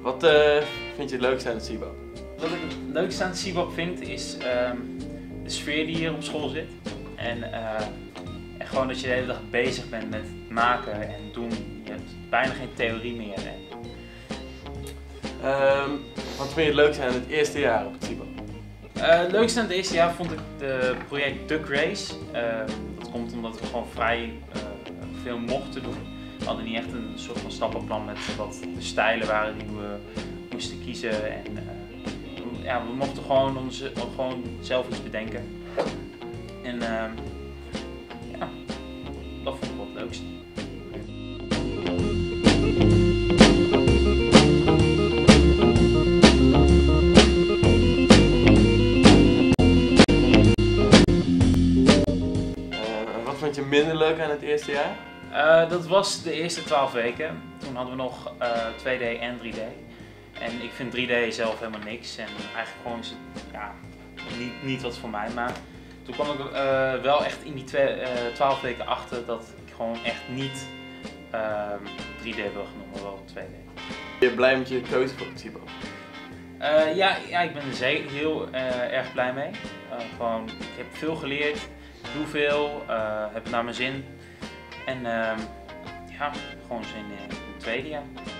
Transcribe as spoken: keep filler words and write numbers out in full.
Wat uh, vind je het leukste aan het C I B A P? Wat ik het leukste aan het C I B A P vind is um, de sfeer die hier op school zit. En, uh, en gewoon dat je de hele dag bezig bent met maken en doen. Je hebt bijna geen theorie meer. En... Um, wat vind je het leukste aan het eerste jaar op het C I B A P? Uh, het leukste aan het eerste jaar vond ik het project Duck Race. Uh, dat komt omdat we gewoon vrij uh, veel mochten doen. We hadden niet echt een soort van stappenplan met wat de stijlen waren die we moesten kiezen. En, uh, ja, we mochten gewoon, onze, gewoon zelf iets bedenken. En uh, ja, dat vond ik wel het leukste. Wat vond je minder leuk aan het eerste jaar? Uh, dat was de eerste twaalf weken. Toen hadden we nog uh, twee D en drie D. En ik vind drie D zelf helemaal niks. En eigenlijk gewoon is het ja, niet, niet wat voor mij. Maar toen kwam ik uh, wel echt in die twaalf weken achter dat ik gewoon echt niet uh, drie D wil gaan noemen, wel twee D. Ben je blij met je keuze voor het C I B A P? Uh, ja, ja, ik ben er zeker heel uh, erg blij mee. Uh, gewoon, ik heb veel geleerd, doe veel, uh, heb het naar mijn zin. En uh, ja, gewoon zin in het tweede jaar.